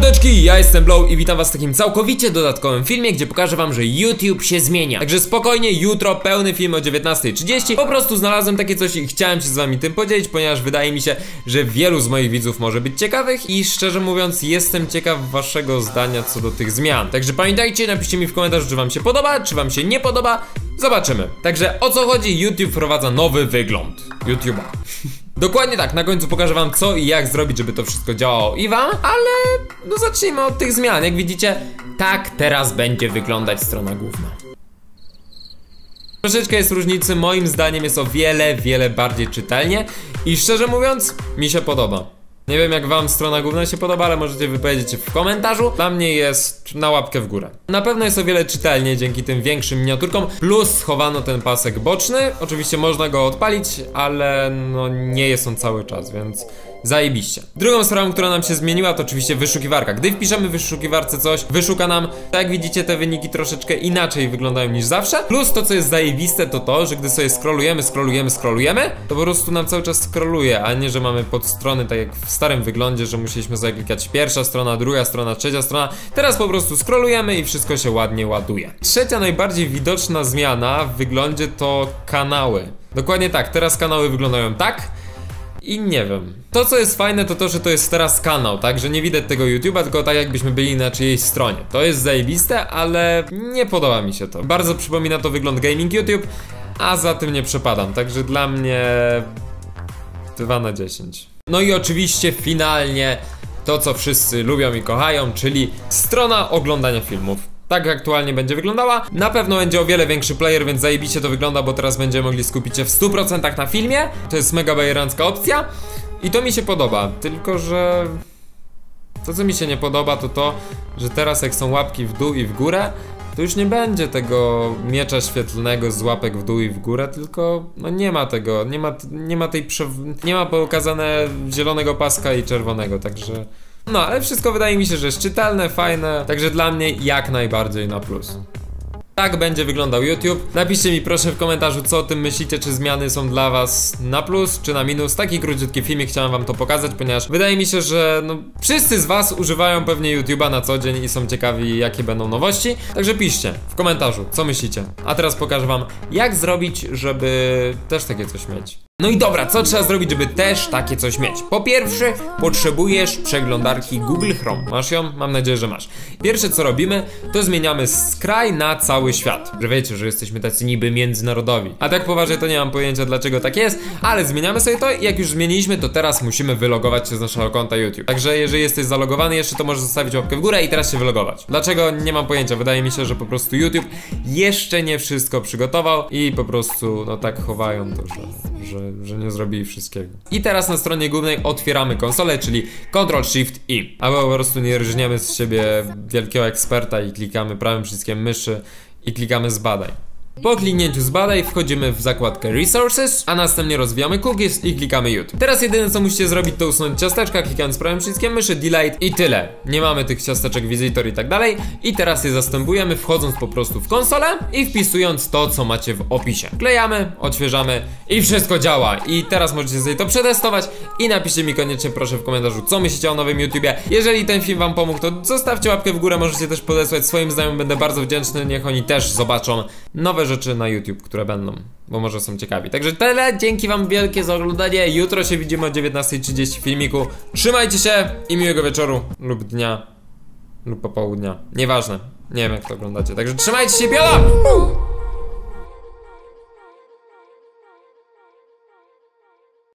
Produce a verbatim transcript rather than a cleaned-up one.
Mordeczki, ja jestem Blow i witam was w takim całkowicie dodatkowym filmie, gdzie pokażę wam, że YouTube się zmienia. Także spokojnie, jutro pełny film o dziewiętnastej trzydzieści. Po prostu znalazłem takie coś i chciałem się z wami tym podzielić, ponieważ wydaje mi się, że wielu z moich widzów może być ciekawych i szczerze mówiąc jestem ciekaw waszego zdania co do tych zmian. Także pamiętajcie, napiszcie mi w komentarzu, czy wam się podoba, czy wam się nie podoba. Zobaczymy. Także o co chodzi? YouTube wprowadza nowy wygląd YouTube'a. Dokładnie tak, na końcu pokażę wam co i jak zrobić, żeby to wszystko działało i wam, ale no zacznijmy od tych zmian. Jak widzicie, tak teraz będzie wyglądać strona główna. Troszeczkę jest różnicy, moim zdaniem jest o wiele, wiele bardziej czytelnie i szczerze mówiąc, mi się podoba. Nie wiem jak wam strona główna się podoba, ale możecie wypowiedzieć w komentarzu. Dla mnie jest na łapkę w górę. Na pewno jest o wiele czytelniej dzięki tym większym miniaturkom. Plus schowano ten pasek boczny. Oczywiście można go odpalić, ale no nie jest on cały czas, więc zajebiście. Drugą sprawą, która nam się zmieniła, to oczywiście wyszukiwarka. Gdy wpiszemy w wyszukiwarce coś, wyszuka nam, tak jak widzicie, te wyniki troszeczkę inaczej wyglądają niż zawsze. Plus to, co jest zajebiste, to to, że gdy sobie scrollujemy, scrollujemy, scrollujemy, to po prostu nam cały czas scrolluje, a nie, że mamy podstrony tak jak w starym wyglądzie, że musieliśmy sobie klikać pierwsza strona, druga strona, trzecia strona. Teraz po prostu scrollujemy i wszystko się ładnie ładuje. Trzecia najbardziej widoczna zmiana w wyglądzie to kanały. Dokładnie tak, teraz kanały wyglądają tak. I nie wiem. To co jest fajne to to, że to jest teraz kanał, tak? Że nie widać tego YouTube'a, tylko tak jakbyśmy byli na czyjejś stronie. To jest zajebiste, ale nie podoba mi się to. Bardzo przypomina to wygląd Gaming YouTube, a za tym nie przepadam. Także dla mnie dwa na dziesięć. No i oczywiście finalnie to co wszyscy lubią i kochają, czyli strona oglądania filmów. Tak aktualnie będzie wyglądała. Na pewno będzie o wiele większy player, więc zajebiście to wygląda, bo teraz będziemy mogli skupić się w stu procentach na filmie. To jest mega bajerancka opcja i to mi się podoba, tylko że to co mi się nie podoba to to, że teraz jak są łapki w dół i w górę, to już nie będzie tego miecza świetlnego z łapek w dół i w górę, tylko no nie ma tego, nie ma, nie ma tej przew... nie ma pokazane zielonego paska i czerwonego, także no, ale wszystko wydaje mi się, że jest czytelne, fajne, także dla mnie jak najbardziej na plus. Tak będzie wyglądał YouTube. Napiszcie mi proszę w komentarzu co o tym myślicie, czy zmiany są dla was na plus, czy na minus. Taki króciutki filmik chciałem wam to pokazać, ponieważ wydaje mi się, że no, wszyscy z was używają pewnie YouTube'a na co dzień i są ciekawi jakie będą nowości. Także piszcie w komentarzu co myślicie. A teraz pokażę wam jak zrobić, żeby też takie coś mieć. No i dobra, co trzeba zrobić, żeby też takie coś mieć? Po pierwsze, potrzebujesz przeglądarki Google Chrome. Masz ją? Mam nadzieję, że masz. Pierwsze co robimy, to zmieniamy z kraj na cały świat. Że wiecie, że jesteśmy tacy niby międzynarodowi. A tak poważnie to nie mam pojęcia dlaczego tak jest, ale zmieniamy sobie to i jak już zmieniliśmy, to teraz musimy wylogować się z naszego konta YouTube. Także jeżeli jesteś zalogowany jeszcze, to możesz zostawić łapkę w górę i teraz się wylogować. Dlaczego? Nie mam pojęcia. Wydaje mi się, że po prostu YouTube jeszcze nie wszystko przygotował i po prostu no tak chowają to, że... że że nie zrobili wszystkiego. I teraz na stronie głównej otwieramy konsolę, czyli Ctrl Shift I. Albo po prostu nie rżniemy z siebie wielkiego eksperta i klikamy prawym przyciskiem myszy i klikamy zbadaj. Po kliknięciu zbadaj wchodzimy w zakładkę Resources, a następnie rozwijamy cookies i klikamy YouTube. Teraz jedyne co musicie zrobić to usunąć ciasteczka, klikając prawym przyciskiem myszy, delete i tyle. Nie mamy tych ciasteczek, visitor i tak dalej. I teraz je zastępujemy wchodząc po prostu w konsolę i wpisując to co macie w opisie. Klejamy, odświeżamy i wszystko działa. I teraz możecie sobie to przetestować i napiszcie mi koniecznie proszę w komentarzu co myślicie o nowym YouTubie. Jeżeli ten film wam pomógł to zostawcie łapkę w górę, możecie też podesłać swoim znajomym, będę bardzo wdzięczny, niech oni też zobaczą nowe rzeczy na YouTube, które będą, bo może są ciekawi. Także tyle, dzięki wam wielkie za oglądanie. Jutro się widzimy o dziewiętnastej trzydzieści w filmiku. Trzymajcie się i miłego wieczoru lub dnia lub popołudnia. Nieważne, nie wiem jak to oglądacie. Także trzymajcie się, piola!